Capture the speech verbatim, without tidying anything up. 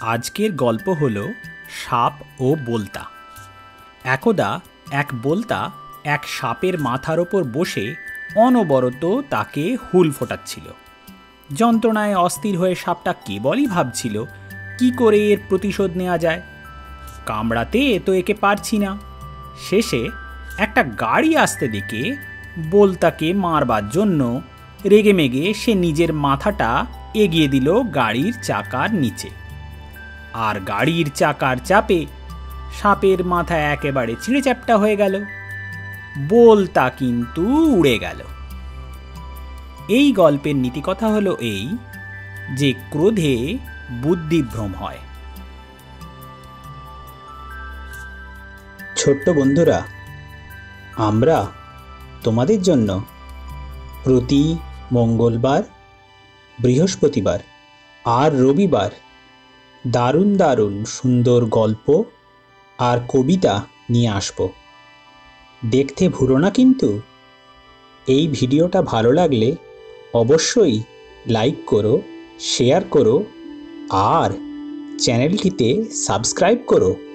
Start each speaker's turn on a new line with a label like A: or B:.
A: আজকের গল্প হলো সাপ ও বোলতা। একদা এক বোলতা এক সাপের মাথার ওপর বসে অনবরত তাকে হুল ফোটাচ্ছিল। যন্ত্রণায় অস্থির হয়ে সাপটা কেবলই ভাবছিল কি করে এর প্রতিশোধ নেওয়া যায়। কামড়াতে তো একে পারছি না। শেষে একটা গাড়ি আসতে দেখে বোলতাকে মারবার জন্য রেগেমেগে সে নিজের মাথাটা এগিয়ে দিল গাড়ির চাকার নিচে। আর গাড়ির চাকার চাপে সাপের মাথা একেবারে ছিঁড়েচ্যাপ্টা হয়ে গেল। বোলতা কিন্তু উড়ে গেল। এই গল্পের নীতিকথা হলো এই যে ক্রোধে বুদ্ধিভ্রম হয়।
B: ছোট্ট বন্ধুরা, আমরা তোমাদের জন্য প্রতি মঙ্গলবার, বৃহস্পতিবার আর রবিবার দারুণ দারুণ সুন্দর গল্প আর কবিতা নিয়ে আসব। দেখতে ভুলো না কিন্তু। এই ভিডিওটা ভালো লাগলে অবশ্যই লাইক করো, শেয়ার করো আর চ্যানেলটিতে সাবস্ক্রাইব করো।